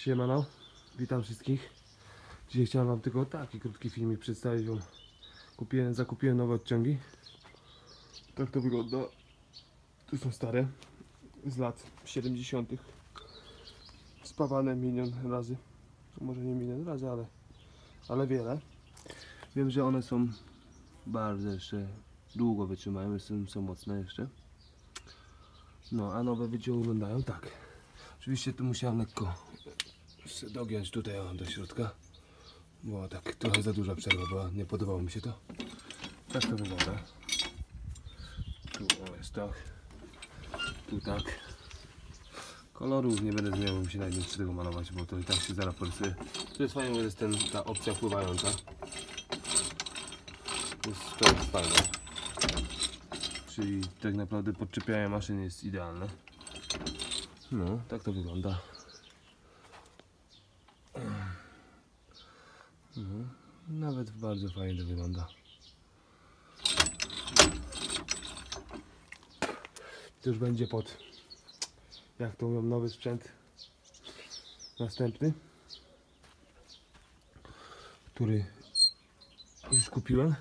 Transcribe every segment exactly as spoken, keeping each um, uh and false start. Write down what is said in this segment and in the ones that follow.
Siemano, witam wszystkich. Dzisiaj chciałem wam tylko taki krótki filmik przedstawić wam. Kupiłem, zakupiłem nowe odciągi. Tak to wygląda. Tu są stare, z lat siedemdziesiątych. Spawane milion razy. Może nie milion razy, ale, ale wiele. Wiem, że one są bardzo jeszcze długo wytrzymają, są, są mocne jeszcze. No, a nowe wiecie wyglądają tak. Oczywiście tu musiałem lekko dogiąć tutaj o, do środka. Była tak trochę za duża przerwa była, nie podobało mi się to. Tak to wygląda. Tu o, jest tak. Tu tak. Kolorów nie będę zmieniał, mi się nawet nie chce tego malować, bo to i tak się zaraz porysuje. To jest fajne, bo jest ten, ta opcja pływająca. Jest, to jest fajne. Czyli tak naprawdę podczepianie maszyn jest idealne. No, tak to wygląda. No, nawet bardzo fajnie to wygląda. To już będzie pod, jak to mówią, nowy sprzęt następny, który już kupiłem.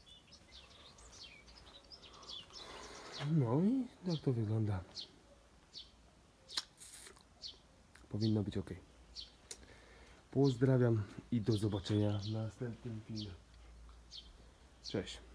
No i tak to wygląda. Powinno być ok. Pozdrawiam i do zobaczenia w następnym filmie. Cześć.